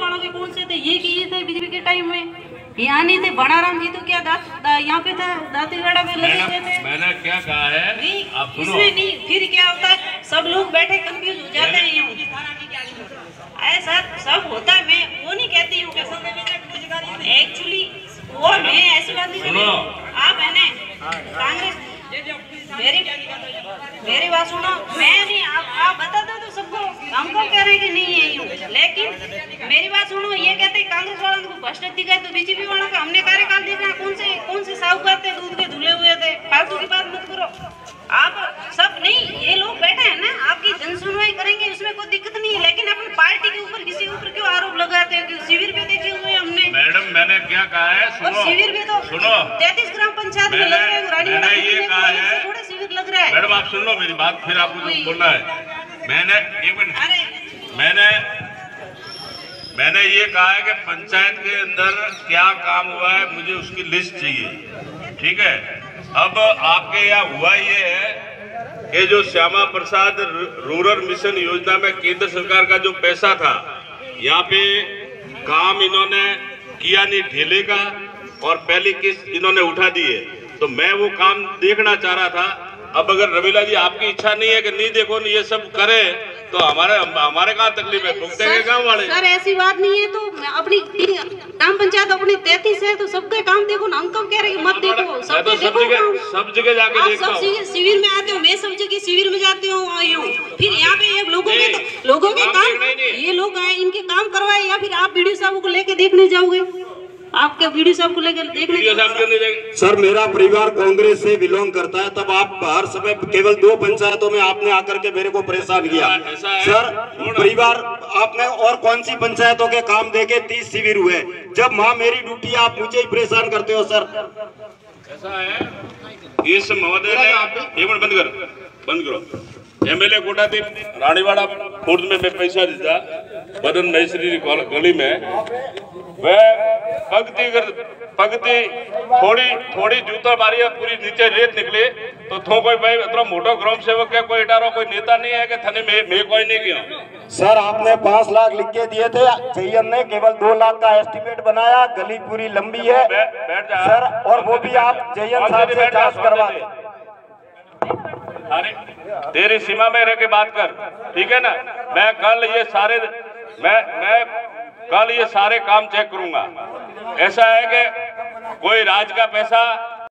वालों के कौन से थे, ये किए थे बीजेपी के टाइम में, यहाँ नहीं थे। बनाराम जी तो क्या यहाँ पे था, दातीगढ़ा में लगे हुए थे। मैंने क्या कहा है नहीं, आप सुनो। इसमें नहीं, फिर क्या होता है, सब लोग बैठे कंफ्यूज हो जाते हैं। यूँ ऐसा सब होता है, मैं वो नहीं कहती हूँ, एक्चुअली वो मैं ऐसी बात नहीं करती। आप है ना कांग्रेस, मेरी बात सुनो, मैं नहीं, आप बता दो तो सबको, हमको कह रहे हैं कि नहीं है यूँ, लेकिन मेरी बात सुनो, ये कहते हैं कांग्रेस वालों को भ्रष्ट दिखा है तो बीजेपी वालों का हमने कार्यकाल देखा, कौन से साहूकार थे, दूध के धुले हुए थे। फालतू की बात मत करो आप सब। नहीं, ये लोग बैठे हैं ना, आपकी जनसुनवाई करेंगे, उसमें कोई दिक्कत नहीं है, लेकिन अपनी पार्टी के ऊपर किसी के ऊपर क्यों आरोप लगाते हैं? शिविर भी देखे हुए हमने। मैडम मैंने क्या कहा है, सुनो, शिविर भी तो सुनो, 33 ग्राम पंचायत में लग रहे हैं, मैंने ये कहा है, थोड़े शिविर लग रहा है। मैडम आप सुन लो मेरी बात, फिर आपको जो बोलना है। मैंने ये कहा है कि पंचायत के अंदर क्या काम हुआ है, मुझे उसकी लिस्ट चाहिए, ठीक है। अब आपके यहाँ हुआ ये है कि जो श्यामा प्रसाद रूरल मिशन योजना में केंद्र सरकार का जो पैसा था, यहाँ पे काम इन्होंने किया नहीं ठेले का, और पहली किस्त इन्होंने उठा दी है, तो मैं वो काम देखना चाह रहा था। अब अगर रवीला जी आपकी इच्छा नहीं है कि नहीं देखो नहीं ये सब करे, तो हमारे कहाँ तकलीफ है, भुगतेंगे गाँव वाले। सर ऐसी बात नहीं है, तो अपनी ग्राम पंचायत अपनी 33 है, तो सबके काम देखो ना, हम कब कह रहे हैं मत देखो, सब जगह जाके देखो। सब शिविर में आते हो, मैं सब जगह शिविर में जाती हूँ, फिर यहाँ पे ये लोगों के काम, ये लोग आए इनके काम करवाए, या फिर आप बीडीओ साहब को लेके देखने जाओगे? आपके बीडीओ साहब को लेकर देखने। सर मेरा परिवार कांग्रेस से बिलोंग करता है, तब आप हर समय केवल 2 पंचायतों में आपने आकर के मेरे को परेशान किया। सर परिवार आपने और कौन सी पंचायतों के काम देके 30 शिविर हुए, जब माँ मेरी ड्यूटी आप मुझे ही परेशान करते हो। सर ऐसा है, इस महोदय ने एक मिनट बंद करो। एमएलए कोटादीप रानीवाड़ा खुर्द में मैं पैसा दिया बदन नईसरी गली में, वह पगती थोड़ी जूता मारी, पूरी नीचे रेत निकली, तो थो कोई भाई इतना मोटा ग्राम सेवक है, कोई इटारो कोई नेता नहीं है कि थाने में कोई नहीं किया। सर आपने 5 लाख लिख के दिए थे, जयन ने केवल 2 लाख का एस्टिमेट बनाया, गली पूरी लंबी है सर, और वो भी आप जयन साहब से जांच करवा दें। तेरी सीमा में रह के बात कर, ठीक है ना। मैं कल ये सारे काम चेक करूंगा। ऐसा है कि कोई राज का पैसा